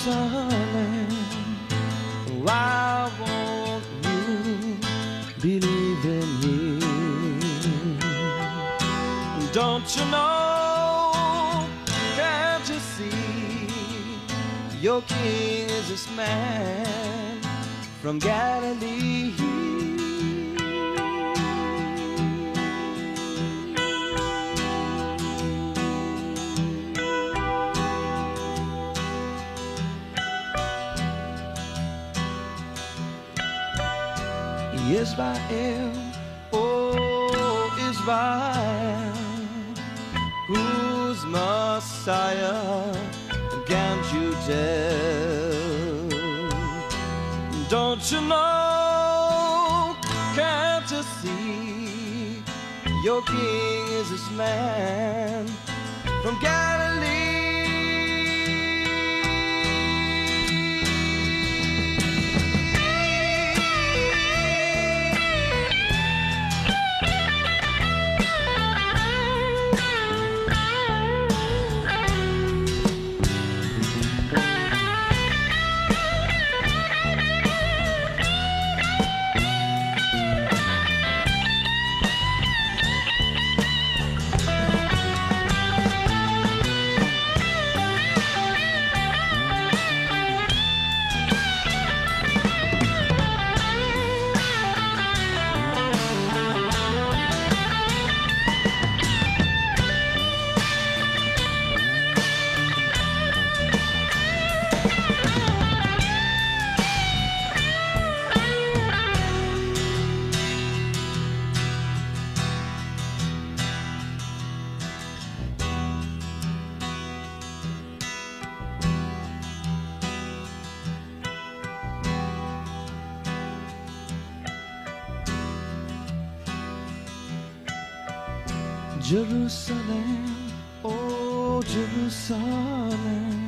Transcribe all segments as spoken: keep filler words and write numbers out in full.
Jerusalem, why won't you believe in me? Don't you know, can't you see, your king is this man from Galilee? Israel, oh Israel, who's Messiah can't you tell? Don't you know, can't you see, your king is this man from Galilee? Jerusalem, oh Jerusalem,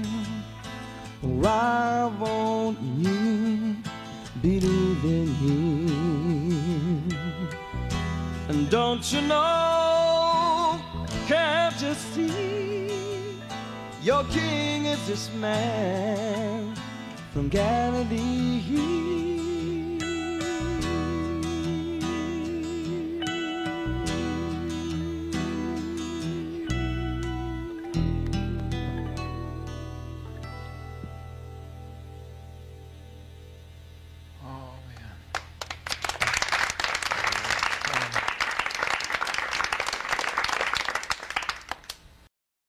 why won't you believe in him? And don't you know, can't you see, your king is this man from Galilee?